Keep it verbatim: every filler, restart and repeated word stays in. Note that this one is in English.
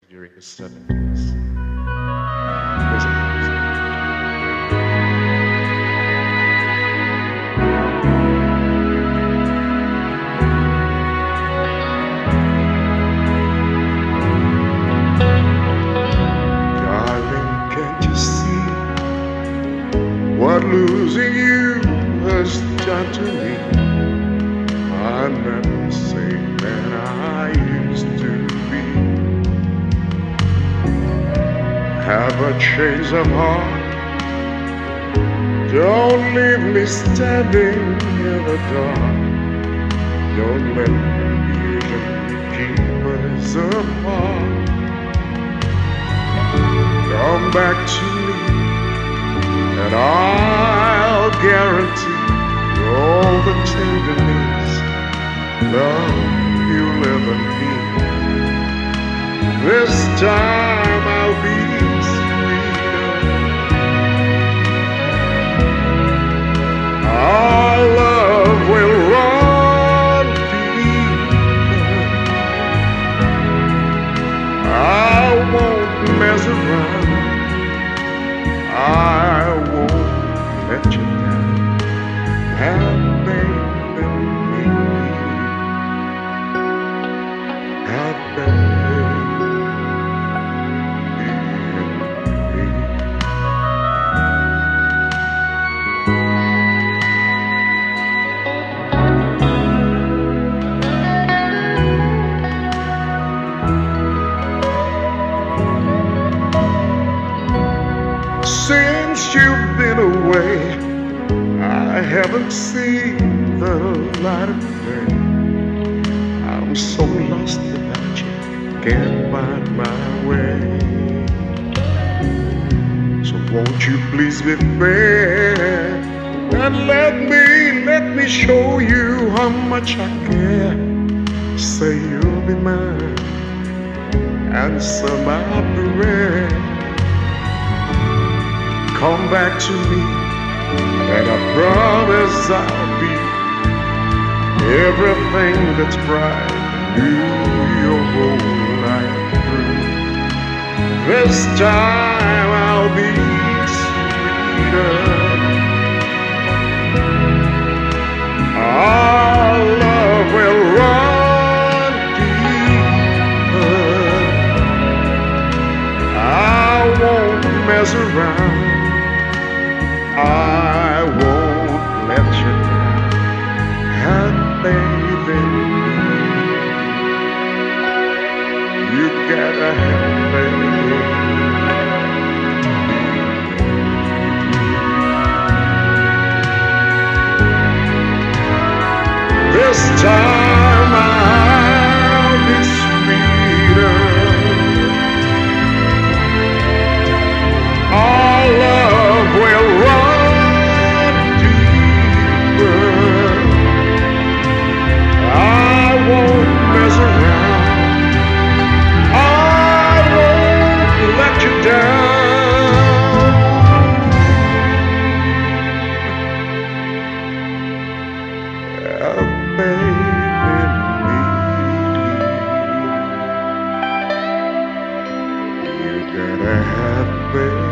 during the seventies. Listen. Darling, can't you see what losing you has done to me? I'm not the same man I used to be. Have a change of heart. Don't leave me standing in the dark. Don't let confusion keep us apart. Come back to me, and I'll guarantee all the tenderness, love you'll ever need. This time I'll be sweeter. Our love will run deeper. I won't mess around. I won't let you down. Have faith in me. Have faith in me. Since you've been away, I haven't seen the light of day. I'm so lost without you, can't find my way. So won't you please be fair and let me, let me show you how much I care. Say you'll be mine, answer my prayer. Come back to me, and I promise I'll be everything that's bright and new your whole life through. This time I'll be sweeter. Our love will run deeper. I won't mess around. I won't let you down. Have faith in me. You gotta have faith in me. This time I'll be sweeter. Our love will run deeper. I won't mess around. I won't let you down. Have faith in me. You gotta have faith.